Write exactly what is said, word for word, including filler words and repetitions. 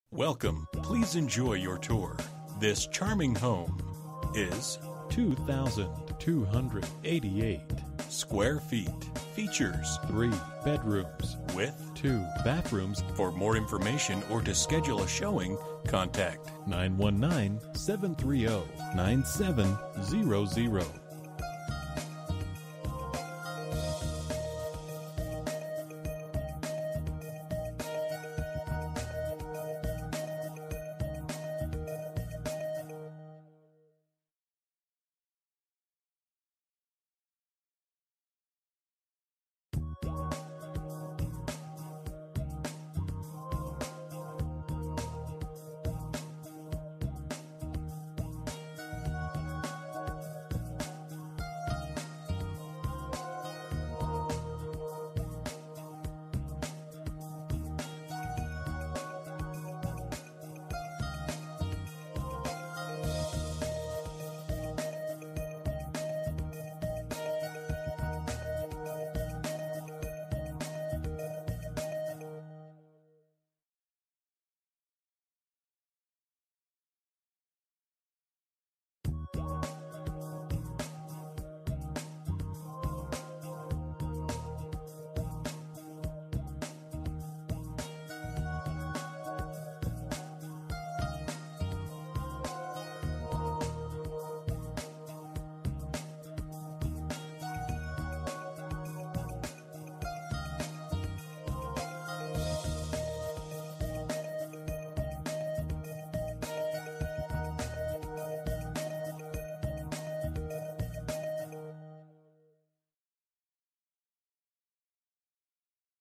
Welcome. Please enjoy your tour. This charming home is two thousand two hundred eighty-eight square feet. Features three bedrooms with two bathrooms. For more information or to schedule a showing, contact nine one nine, seven three zero, nine seven zero zero.